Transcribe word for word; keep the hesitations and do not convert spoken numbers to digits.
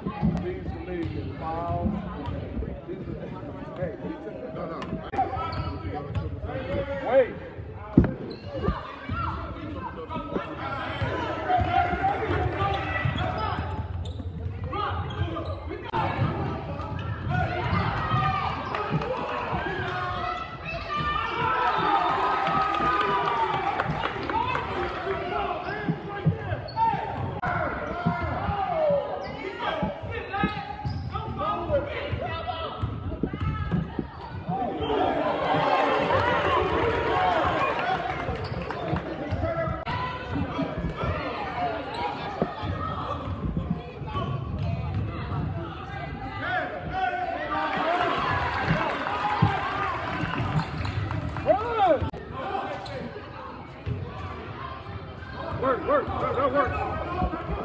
These to me is foul. Hey, no, no. Wait. Work, work, work, work.